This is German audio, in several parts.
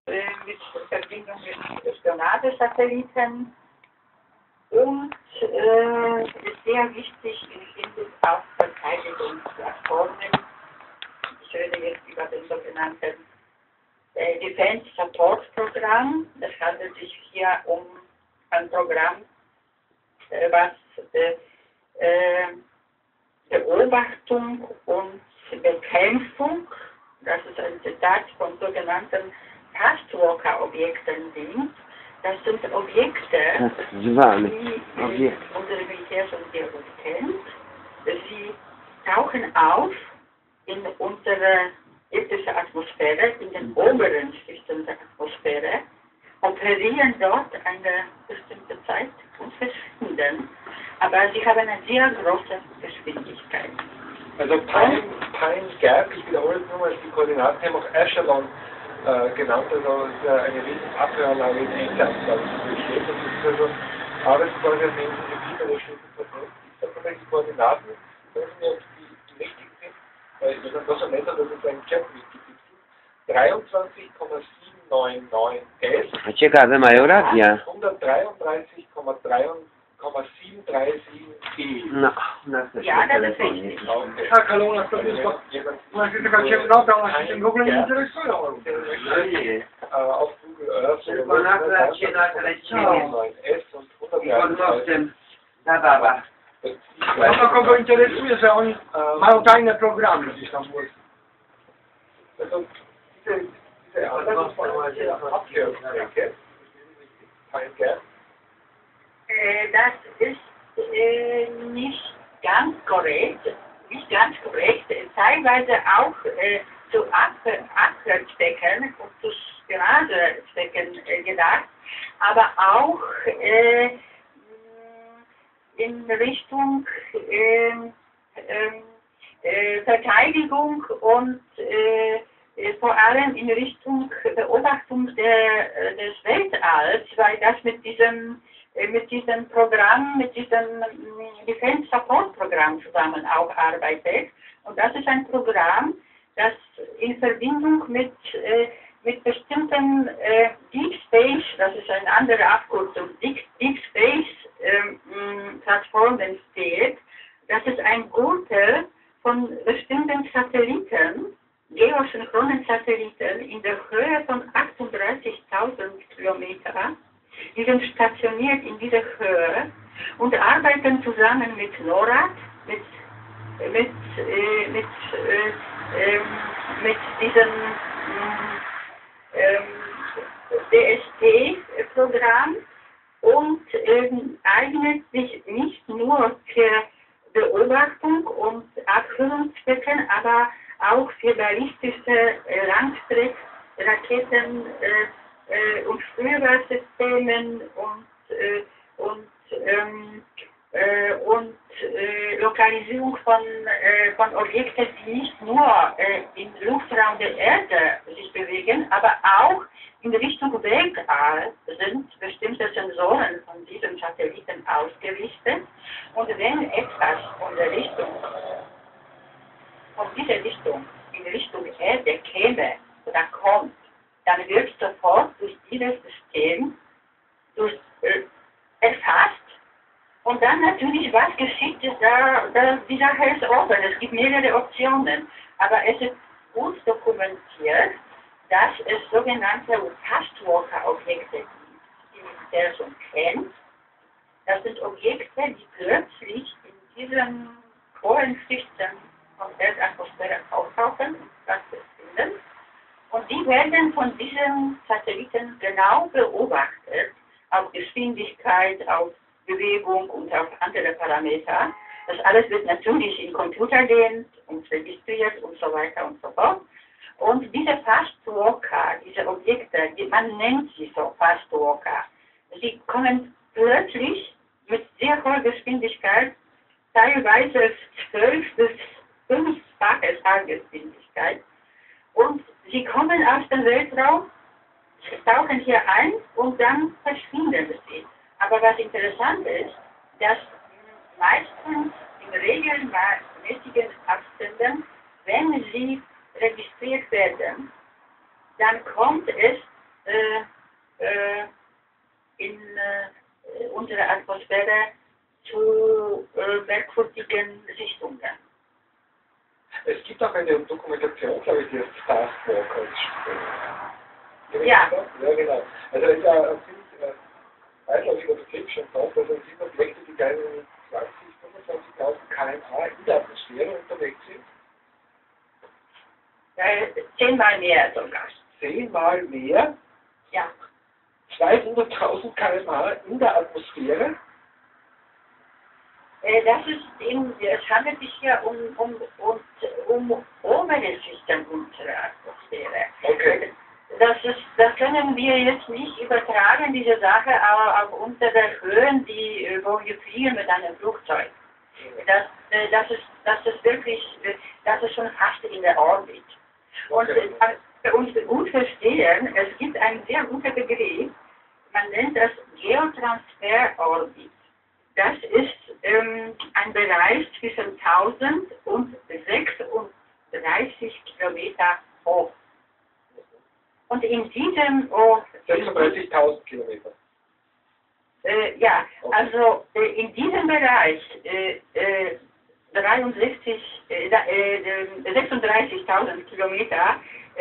mit Verbindung mit Spionagesatelliten und ist sehr wichtig im Hinblick auf Verteidigungsplattformen. Ich rede jetzt über den sogenannten Defense Support Programm. Es handelt sich hier um ein Programm, was Beobachtung und Bekämpfung, das ist ein Zitat von sogenannten Fastwalker-Objekten dient. Das sind Objekte, die unsere Militärschaft sehr gut kennt. Sie tauchen auf in unserer irdischen Atmosphäre, in den oberen Schichten der Atmosphäre, operieren dort eine bestimmte Zeit und verschwinden. Aber sie haben eine sehr große Geschwindigkeit. Also Pine Gap, ich wiederhole es nochmal, die Koordinaten haben auch Echelon genannt, also eine riesen Abhöranlage in England, glaube ich, besteht. Das ist also alles quasi ein Gebiet einer bestimmten Person. Ich sage mal, die Koordinaten, sagen Sie mir, ob die richtig sind, weil ich würde das so netter, dass es ein Chat mitgetippt sind. 23,799 S. Ciekawe, mają rację. 133,737 E. No, Ja, das ist richtig. Tak, ale u nas to jest taka ciemnota, ona się tym w ogóle nie interesują. Auf Google Earth. Tylko nagle się nakręciło. S und I pod mostem zabawa. No to kogo interesuje, że oni mają tajne programy gdzieś tam. Also diese Abhörstrecke, Pine Gap. Das ist nicht ganz korrekt, teilweise auch zu Abhörzwecken und zu Spionagezwecken gedacht, aber auch in Richtung Verteidigung und vor allem in Richtung Beobachtung des Weltalls, weil das mit diesem Programm, mit diesem Defense Support Programm zusammen auch arbeitet. Und das ist ein Programm, das in Verbindung mit bestimmten Deep Space, das ist eine andere Abkürzung, Deep Space Plattformen steht. Das ist ein Gürtel von bestimmten Satelliten, geosynchronen Satelliten in der Höhe von 38.000 Kilometer. Die sind stationiert in dieser Höhe und arbeiten zusammen mit NORAD, mit diesem DST-Programm und eignet sich nicht nur für Beobachtung und Abhörungszwecken, aber auch für ballistische Langstreckraketen und Frühwarnsystemen und Lokalisierung von Objekten, die nicht nur im Luftraum der Erde sich bewegen, aber auch in Richtung Weltall sind bestimmte Sensoren von diesen Satelliten ausgerichtet. Und wenn etwas von dieser Richtung in Richtung Erde käme oder kommt, dann wird sofort durch dieses System erfasst. Und dann natürlich, was geschieht, die Sache ist offen. Es gibt mehrere Optionen. Aber es ist gut dokumentiert, dass es sogenannte Fastwalker-Objekte gibt, die der schon kennt. Das sind Objekte, die plötzlich in diesen hohen Schichten von der Erdatmosphäre auftauchen und stattfinden. Und die werden von diesen Satelliten genau beobachtet, auf Geschwindigkeit, auf Bewegung und auf andere Parameter. Das alles wird natürlich in Computer gehen und registriert und so weiter und so fort. Und diese Fastwalker, diese Objekte, man nennt sie so Fastwalker, sie kommen plötzlich mit sehr hoher Geschwindigkeit, teilweise 12 bis 5-fache Schallgeschwindigkeit. Und sie kommen aus dem Weltraum, tauchen hier ein und dann verschwinden sie. Aber was interessant ist, dass meistens in regelmäßigen Abständen, wenn sie registriert werden, dann kommt es in unserer Atmosphäre zu merkwürdigen Sichtungen. Es gibt auch eine Dokumentation, glaube ich, die heißt Fast Walkers. Ja. Ja, genau. Also es ist ja ein ziemlich weitläufiger Begriff schon fast, also es sind Objekte, die gleich 20.000, 25.000 km/h in der Atmosphäre unterwegs sind. 10-mal mehr sogar. 10-mal mehr, Ja. 200.000 km/h in der Atmosphäre. Es handelt sich hier um oberes System unserer Atmosphäre. Okay. Das können wir jetzt nicht übertragen, diese Sache, auf unsere Höhen, wo wir fliegen mit einem Flugzeug. Das ist schon fast in der Orbit. Und für uns gut verstehen, es gibt einen sehr guten Begriff, man nennt das Geotransferorbit. Das ist ein Bereich zwischen 1000 und 36 Kilometer hoch. Und in diesem... 36.000 Kilometer. Ja, also in diesem Bereich 36.000 Kilometer,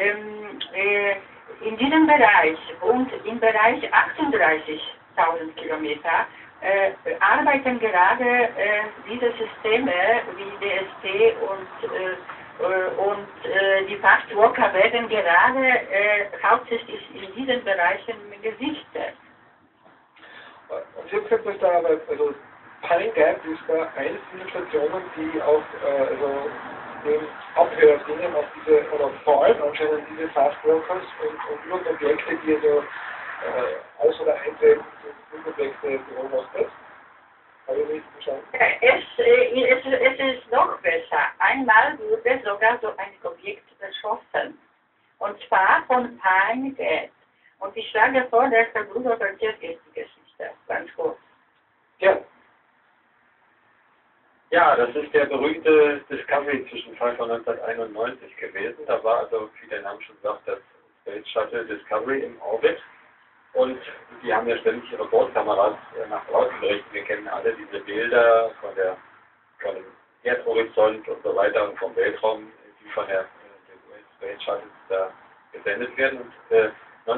in diesem Bereich und im Bereich 38.000 Kilometer arbeiten gerade diese Systeme wie DST und die Fast Walker werden gerade hauptsächlich in diesen Bereichen gesichtet. Und Sie haben gesagt, dass da also Pine Gap ist da eine dieser Stationen, die auch also dem Abhördingen auf diese, oder vor allem anscheinend diese Fast Walkers und überhaupt Objekte, die also aus- oder eintreten, sind Objekte beobachtet. Habe ich richtig verstanden? Es ist noch besser. Einmal wurde sogar so ein Objekt erschossen. Und zwar von Pine Gap. Und ich schlage vor, dass der Bruder erzählt jetzt die Geschichte. Ganz kurz. Ja. Ja, das ist der berühmte Discovery-Zwischenfall von 1991 gewesen. Da war also, wie der Name schon sagt, das Space Shuttle Discovery im Orbit. Und die haben ja ständig ihre Bordkameras nach draußen gerichtet. Wir kennen alle diese Bilder von dem Erdhorizont und so weiter und vom Weltraum, die von den US Space Shuttles da gesendet werden. Und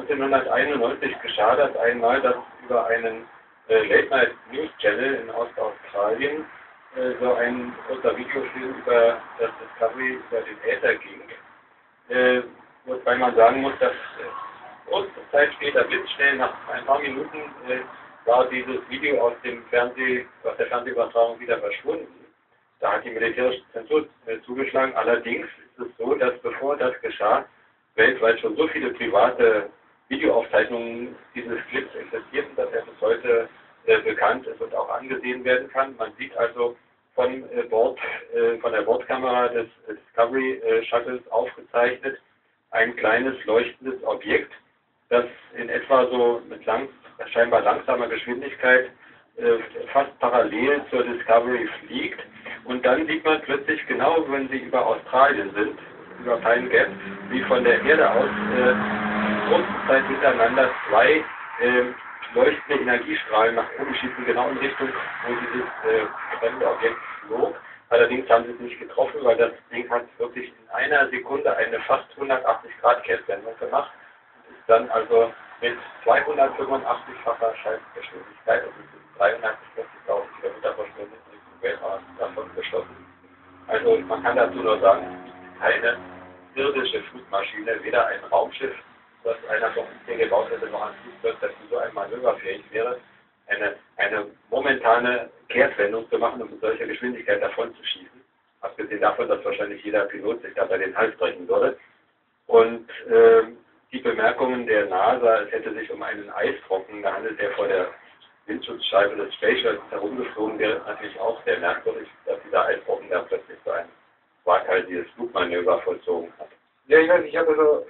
1991 geschah das einmal, dass über einen Late Night News Channel in Ostaustralien so ein kurzer Videofilm über das Discovery über den Äther ging. Wobei man sagen muss, dass kurze Zeit später, blitzschnell, nach ein paar Minuten, war dieses Video aus der Fernsehübertragung wieder verschwunden. Da hat die militärische Zensur zugeschlagen. Allerdings ist es so, dass bevor das geschah, weltweit schon so viele private Videoaufzeichnungen dieses Clips existierten, dass er bis heute bekannt ist und auch angesehen werden kann. Man sieht also von der Bordkamera des Discovery Shuttles aufgezeichnet ein kleines leuchtendes Objekt, das in etwa so mit scheinbar langsamer Geschwindigkeit fast parallel zur Discovery fliegt. Und dann sieht man plötzlich, genau wenn sie über Australien sind, über Pine Gap, wie von der Erde aus kurze Zeit hintereinander zwei leuchtende Energiestrahlen nach oben schießen, genau in Richtung, wo dieses fremde Objekt flog. Allerdings haben sie es nicht getroffen, weil das Ding hat wirklich in einer Sekunde eine fast 180-Grad-Kehrtwendung gemacht und ist dann also mit 285-facher Schallgeschwindigkeit, also 340.000 Kilometer pro Stunde in Richtung Weltraum davon geschossen. Also man kann dazu nur sagen, keine irdische Flugmaschine, weder ein Raumschiff, das einer von uns hier gebaut hätte, noch ein Flugzeug, das so ein manöverfähig wäre, eine momentane Kehrtwendung zu machen und mit solcher Geschwindigkeit davon zu schießen. Abgesehen davon, dass wahrscheinlich jeder Pilot sich dabei den Hals brechen würde. Und die Bemerkungen der NASA, es hätte sich um einen Eisbrocken gehandelt, der vor der Windschutzscheibe des Space Shuttles herumgeflogen wäre, natürlich auch sehr merkwürdig, dass dieser Eisbrocken da plötzlich so ein waghalsiges Flugmanöver vollzogen hat. Ja, ich weiß, ich habe so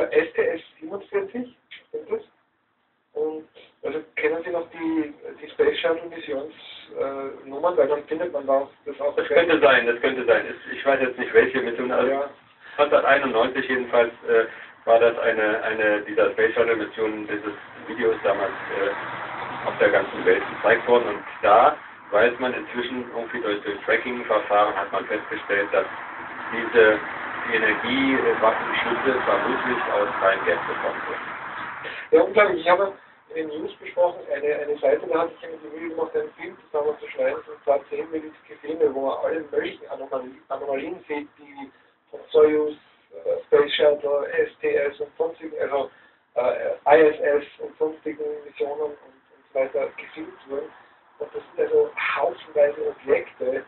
STS-47, stimmt das? Und also kennen Sie noch die Space Shuttle Missionsnummern, weil dann findet man das auch. Das könnte sein. Ich weiß jetzt nicht welche Mission, also ja. 1991 jedenfalls war das eine dieser Space Shuttle Missionen dieses Videos damals auf der ganzen Welt gezeigt worden. Und da weiß man inzwischen irgendwie durch Tracking-Verfahren hat man festgestellt, dass diese Energiewaffenschüsse vermutlich aus rein Gas bekommen wurden. Ja, unglaublich. Ich habe in den News besprochen, eine Seite, da hat sich jemand die Mühe gemacht, einen Film zusammenzuschneiden, und zwar 10-minütige Filme, wo man alle möglichen Anomalien sieht, die von Soyuz, Space Shuttle, STS und sonstigen, also ISS und sonstigen Missionen und so weiter gefilmt wurden. Und das sind also haufenweise Objekte, die,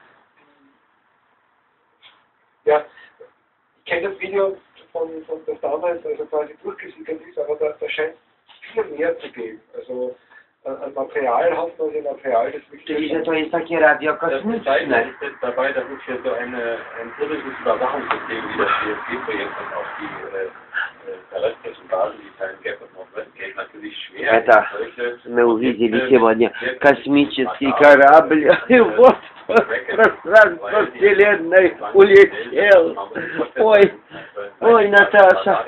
ja, ich kenne das Video von das damals, also quasi durchgesickert ist, aber da scheint viel mehr zu geben. Also an Material, haufenweise Material, das wirklich... Czyli, że to jest takie radio Das Entscheidende kosmiczne. ist dabei, dass es hier so ein irdisches Überwachungssystem wie das CSG-Projekt und auch die terrestrischen Basen, die Kleinen Gap und Nordwestgate natürlich schwer Это мы увидели сегодня космический корабль, и вот пространство Вселенной улетел. Ой, Наташа,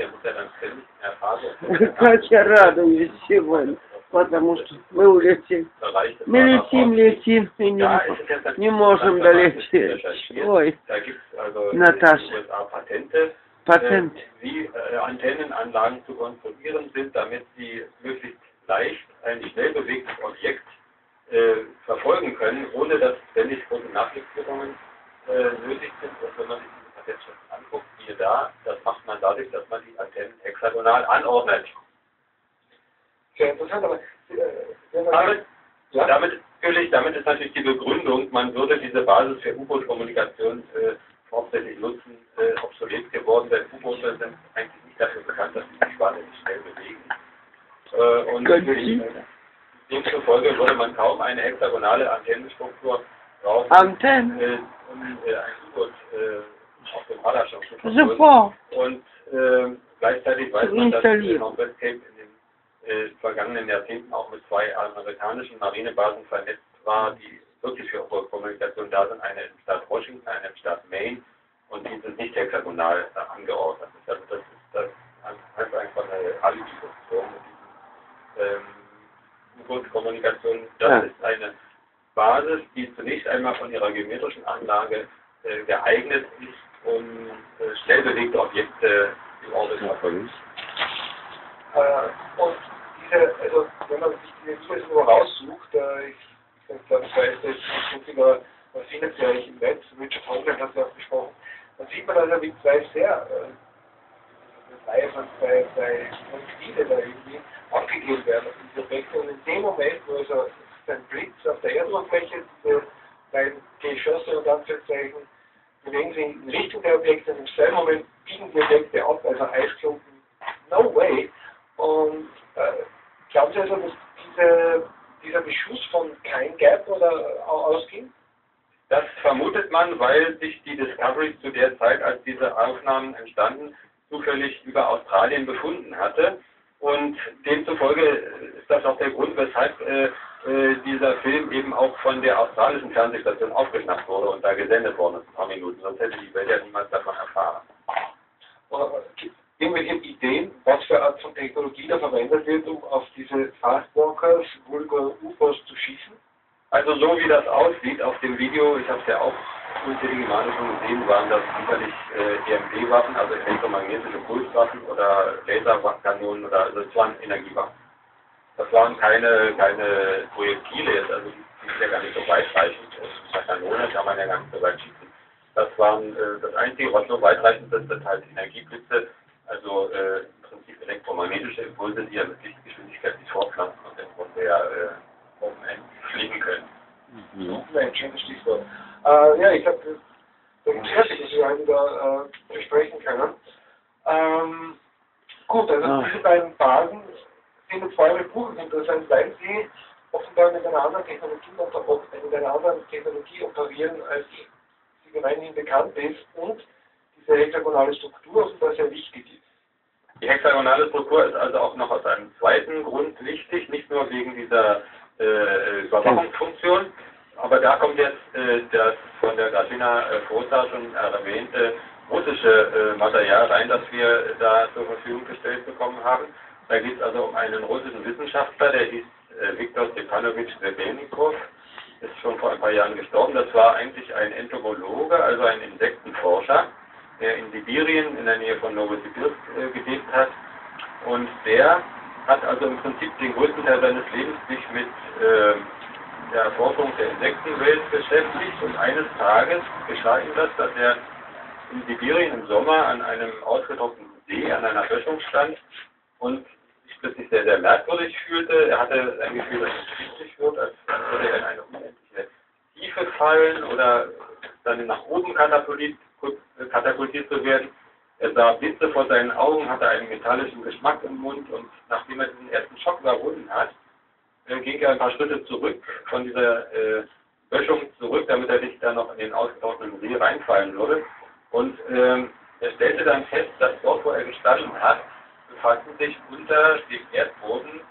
как я радуюсь сегодня, потому что мы улетим. Мы летим и не можем долететь. Ой, Da gibt es also Natascha. in den USA Patente, Patent. wie Antennenanlagen zu konstruieren sind, damit sie möglichst leicht ein schnell bewegtes Objekt verfolgen können, ohne dass ständig große Nachjustierungen nötig sind. Und wenn man sich diese Patentschriften anguckt, siehe da, das macht man dadurch, dass man die Antennen hexagonal anordnet. Sehr interessant, aber wenn man Damit ist natürlich die Begründung, man würde diese Basis für U-Boot-Kommunikation hauptsächlich nutzen, obsolet geworden, denn U-Boote sind eigentlich nicht dafür bekannt, dass sie sich wahnsinnig schnell bewegen. Und demzufolge würde man kaum eine hexagonale Antennenstruktur brauchen, Antennen. um ein U-Boot auf dem Radarschirm zu Super. Und gleichzeitig weiß man, dass Nordwestcape in den vergangenen Jahrzehnten auch mit 2 amerikanischen Marinebasen vernetzt war, die wirklich für U-Boot-Kommunikation da sind, eine im Staat Washington, eine im Staat Maine, und die sind nicht hexagonal angeordnet. Also das ist einfach eine Alibi-Funktion mit diesen U-Boot-Kommunikation. Das ist eine Basis, die zunächst einmal von ihrer geometrischen Anlage geeignet ist, um schnell bewegte Objekte im Orbit zu verfolgen. Und also wenn man sich diese Videos nur raussucht, ich glaube, das heißt, das ist sogar Findet im Netz, Richard Hoagland hat es ja auch besprochen, dann sieht man also, wie zwei sehr zwei Stile da irgendwie abgegeben werden auf diese Objekte. Und in dem Moment, wo also ein Blitz auf der Erdoberfläche, diese beiden Geschosse und Anführungszeichen bewegen sich in Richtung der Objekte und im selben Moment biegen die Objekte ab, also Eisklumpen, no way. Und glauben Sie also, dass dieser Beschuss von kein Gap oder ausging? Das vermutet man, weil sich die Discovery zu der Zeit, als diese Aufnahmen entstanden, zufällig über Australien befunden hatte. Und demzufolge ist das auch der Grund, weshalb dieser Film eben auch von der australischen Fernsehstation aufgeschnappt wurde und da gesendet worden ist, ein paar Minuten. Sonst hätte die Welt ja niemals davon erfahren. Gibt es irgendwelche Ideen, was für Art von Technologie da verwendet wird, um auf diese Fastwalkers, vulgar UFOs zu schießen? Also so wie das aussieht auf dem Video, ich habe es ja auch unzählige Male schon gesehen, waren das sicherlich EMP-Waffen, also elektromagnetische Pulswaffen oder Laserkanonen oder also es waren Energiewaffen. Das waren keine Projektile jetzt, also die sind ja gar nicht so weitreichend. Mit einer Kanone kann man ja gar nicht so weit schießen. Das waren das Einzige, was so weitreichend ist, sind halt Energieblitze, also im Prinzip elektromagnetische Impulse, die ja mit Lichtgeschwindigkeit sich fortpflanzen und im Grunde ja Open End fliegen können. Ein schönes Stichwort. Ja, ich glaube, das ist fertig, was wir heute da besprechen können. Gut, also diese beiden Basen sind jetzt vor allem im Buch interessant, weil sie offenbar mit einer anderen Technologie operieren, als sie gemeinhin bekannt ist, und diese hexagonale Struktur offenbar sehr wichtig ist. Die hexagonale Struktur ist also auch noch aus einem zweiten Grund wichtig, nicht nur wegen dieser Überwachungsfunktion, aber da kommt jetzt das von der Grażyna Groza schon erwähnte russische Material rein, das wir da zur Verfügung gestellt bekommen haben. Da geht es also um einen russischen Wissenschaftler, der hieß Viktor Stepanowitsch Grebennikov, ist schon vor ein paar Jahren gestorben. Das war eigentlich ein Entomologe, also ein Insektenforscher, der in Sibirien in der Nähe von Novosibirsk gelebt hat. Und der hat also im Prinzip den größten Teil seines Lebens sich mit der Erforschung der Insektenwelt beschäftigt. Und eines Tages geschah ihm das, dass er in Sibirien im Sommer an einem ausgetrockneten See, an einer Böschung stand und sich plötzlich sehr, sehr merkwürdig fühlte. Er hatte ein Gefühl, dass es schwierig wird, als würde er in eine unendliche Tiefe fallen oder dann nach oben katapultiert zu werden. Er sah Blitze vor seinen Augen, hatte einen metallischen Geschmack im Mund und nachdem er diesen ersten Schock überwunden hat, ging er ein paar Schritte zurück von dieser Böschung zurück, damit er nicht da noch in den ausgetrockneten See reinfallen würde. Und er stellte dann fest, dass dort, wo er gestanden hat, befanden sich unter dem Erdboden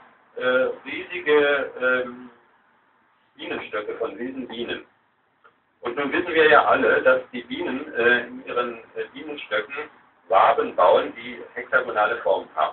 riesige Bienenstöcke von wilden Bienen. Und nun wissen wir ja alle, dass die Bienen in ihren Bienenstöcken Waben bauen, die hexagonale Form haben.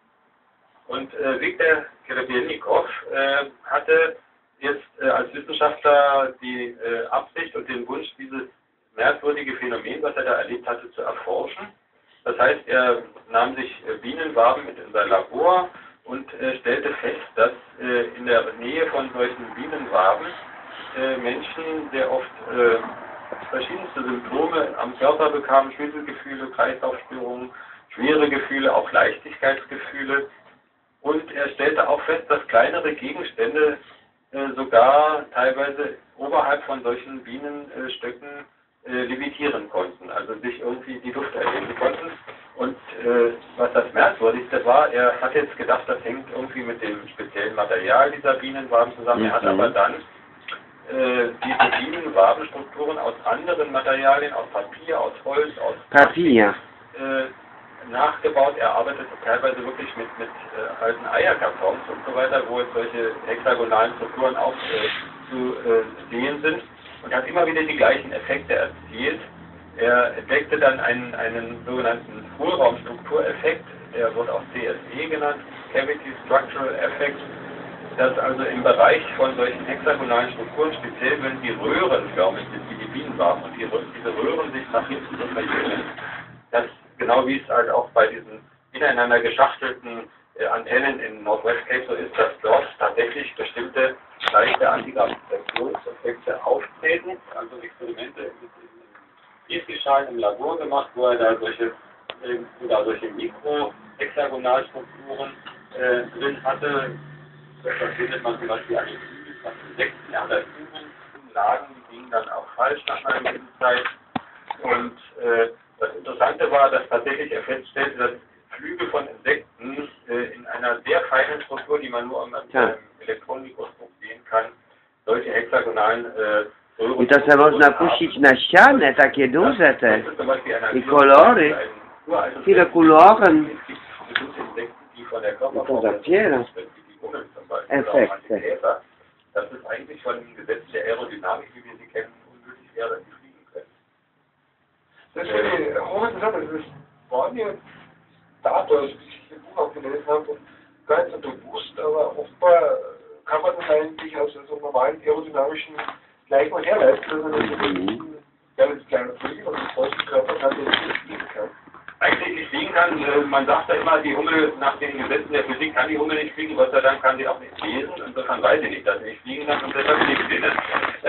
Und Viktor Grebennikov hatte jetzt als Wissenschaftler die Absicht und den Wunsch, dieses merkwürdige Phänomen, was er da erlebt hatte, zu erforschen. Das heißt, er nahm sich Bienenwaben mit in sein Labor und stellte fest, dass in der Nähe von solchen Bienenwaben Menschen sehr oft verschiedenste Symptome am Körper bekamen, Schwindelgefühle, Kreislaufstörungen, schwere Gefühle, auch Leichtigkeitsgefühle. Und er stellte auch fest, dass kleinere Gegenstände sogar teilweise oberhalb von solchen Bienenstöcken levitieren konnten, also sich irgendwie die Luft erheben konnten. Und was das Merkwürdigste war, er hat jetzt gedacht, das hängt irgendwie mit dem speziellen Material dieser Bienenwaben zusammen. Er hat aber dann diese Bienenwabenstrukturen aus anderen Materialien, aus Papier, aus Holz, aus Papier nachgebaut. Er arbeitete teilweise wirklich mit alten Eierkartons und so weiter, wo jetzt solche hexagonalen Strukturen auch zu sehen sind, und hat immer wieder die gleichen Effekte erzielt. Er entdeckte dann einen sogenannten Hohlraumstruktureffekt, der wird auch CSE genannt, Cavity Structural Effect, dass also im Bereich von solchen hexagonalen Strukturen, speziell wenn die röhrenförmig sind, wie die Bienenwaben, und diese Röhren sich nach hinten so verjüngen, dass genau wie es halt auch bei diesen ineinander geschachtelten Antennen in Northwest Cape so ist, dass dort tatsächlich bestimmte leichte Antigravitationseffekte auftreten, also Experimente mit Gießgeschalen im Labor gemacht, wo er da solche Mikro-Hexagonalstrukturen drin hatte. Das findet man zum Beispiel an den Flügeln von Insekten, an der Flügellagen, die gingen dann auch falsch nach einer gewissen Zeit. Und das Interessante war, dass tatsächlich er feststellte, dass Flügel von Insekten in einer sehr feinen Struktur, die man nur am Elektronenmikroskop sehen kann, solche hexagonalen Röhren. I to se można puścić na ścianę, takie duże te. I kolory. Viele Koloren. I to zapiera. Efekte. Das ist eigentlich von dem Gesetz der Aerodynamik, wie wir sie kennen, unmöglich wäre, dass sie fliegen können. Das finde ich hochinteressant. Das war mir dato, als ich das Buch auch gelesen habe, und gar nicht so bewusst, aber offenbar kann man das eigentlich aus so einem normalen aerodynamischen Gleichung herleiten, dass man das kleine Flügel und den großen Körper kann, der nicht fliegen kann. Eigentlich nicht fliegen kann. Man sagt ja immer, die Hummel, nach den Gesetzen der Physik kann die Hummel nicht fliegen, Gott sei Dank kann sie auch nicht lesen. Insofern weiß ich nicht, dass sie nicht fliegen kann und deshalb fliegt sie nicht.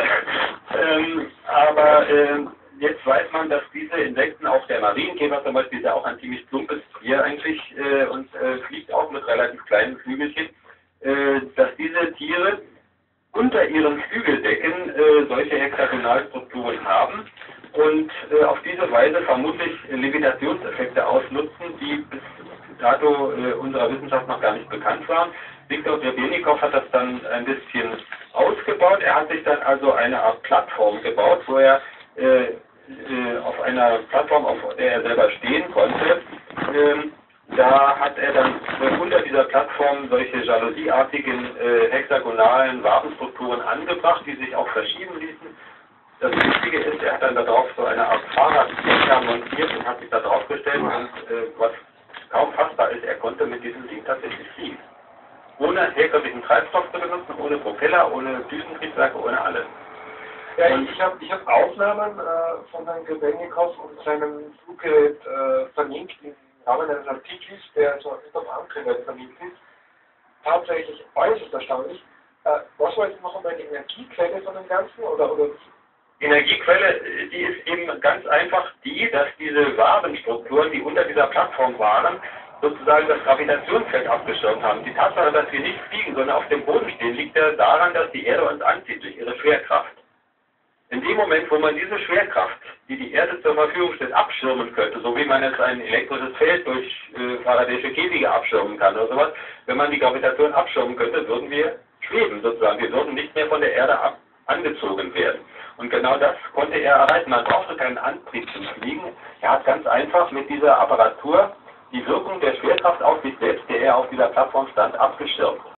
Aber jetzt weiß man, dass diese Insekten, auch der Marienkäfer zum Beispiel, ist ja auch ein ziemlich plumpes Tier eigentlich und fliegt auch mit relativ kleinen Flügelchen, dass diese Tiere unter ihren Flügeldecken solche Hexagonalstrukturen haben und auf diese Weise vermutlich Levitationseffekte ausnutzen, die bis dato unserer Wissenschaft noch gar nicht bekannt waren. Viktor Grebennikov hat das dann ein bisschen ausgebaut. Er hat sich dann also eine Art Plattform gebaut, wo er auf einer Plattform, auf der er selber stehen konnte, da hat er dann unter dieser Plattform solche jalousieartigen hexagonalen Wabenstrukturen angebracht, die sich auch verschieben ließen. das Wichtige ist, er hat dann darauf so eine Art Fahrradlenker montiert und hat sich da drauf gestellt und was kaum fassbar ist, er konnte mit diesem Ding tatsächlich fliegen. Ohne herkömmlichen Treibstoff zu benutzen, ohne Propeller, ohne Düsentriebwerke, ohne alles. Ja, ich hab Aufnahmen von Herrn Grebennikov und seinem Fluggerät verlinkt im Rahmen eines Artikels, der so auf Antriebe verlinkt ist. Tatsächlich äußerst erstaunlich. Was war jetzt noch einmal die Energiequelle von dem Ganzen? Oder? Energiequelle, die ist eben ganz einfach die, dass diese Wabenstrukturen, die unter dieser Plattform waren, sozusagen das Gravitationsfeld abgeschirmt haben. Die Tatsache, dass wir nicht fliegen, sondern auf dem Boden stehen, liegt ja daran, dass die Erde uns anzieht durch ihre Schwerkraft. In dem Moment, wo man diese Schwerkraft, die die Erde zur Verfügung stellt, abschirmen könnte, so wie man jetzt ein elektrisches Feld durch Faraday'sche Käfige abschirmen kann oder sowas, wenn man die Gravitation abschirmen könnte, würden wir schweben sozusagen. Wir würden nicht mehr von der Erde angezogen werden. Und genau das konnte er erreichen. Man brauchte keinen Antrieb zum Fliegen. Er hat ganz einfach mit dieser Apparatur die Wirkung der Schwerkraft auf sich selbst, der er auf dieser Plattform stand, abgeschirmt.